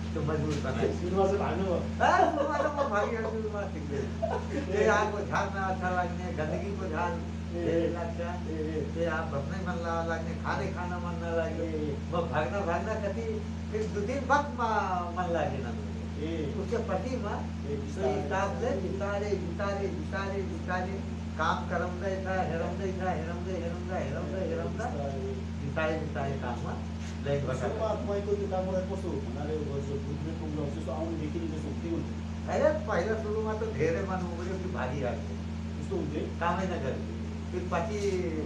त्यो मजबुर बनाए सुरुमा चाहिँ भाग्नु भयो। सुरुमा त म भागिहाल्छु सुरुमा ठिकै त्यही आगो झाड्न अच्छा लाग्ने गन्दगीको झाड धेरै लाग्छ त्यही आग बस्नै मन लाग्ने खानै खान मन नलाग्ने म भाग्दा कति फिर 2-3 वक्त मन लागेन उसके पति में तो हिसाब से बितारे काम करमदै था हेरमदै बिताए काम में लाइक सुरुमा तपाईँको त्यो कामलाई कस्तो भन्नाले बुझ्ने प्रोग्राम जस्तो आउने देखिने जस्तो के हुन्छ? अरे पहिला सुरुमा त धेरै मन उब्रियो कि भागिहाल्थ्यो त्यस्तो हुन्थ्यो कामै नगर्थ्यो फिर पछि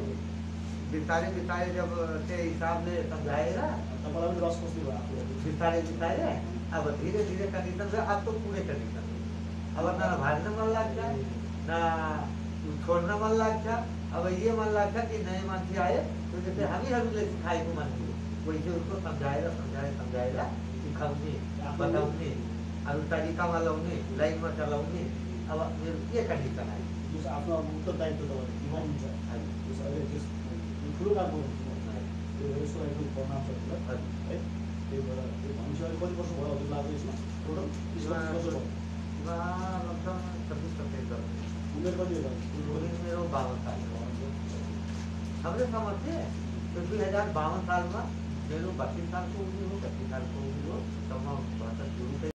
बिताए जब त्यही हिसाबले सम्झाएर तपाईँलाई पनि रस कस्तो भयो आफूलाई? बिताए अब धीरे धीरे कंडीशन से अब तो पूरे कंडीशन अब ना भागने मन लग जाए ना छोड़ना मन लग जाए अब ये मन लग जाए कि नए मानसी आए तो जैसे हम ही सिखाए को मन वैसे उनको समझाएगा सिखाउने बताउने अब तरीका लगाउने लाइन में चलाउने अब ये कंडीशन आए जस आफ्नो उत्तरदायित्व तपाईँले निभाउनुहुन्छ जस अहिले त्यस ठुलो काम गर्नुहुन्छ त्यो यसको लागि परिणाम छ है त्यही भएर त्यो भनेपछि अहिले कति वर्ष भयो हजुर लाग्यो यसमा टोटल 30 वर्ष भयो लगभग 26-27 वर्ष उमेर कति होला? मेरो 52 साल हमरे समझ से 2052 साल में मेरो 32 साल को उम्र हो 25 साल को उम्र हो तब शुरू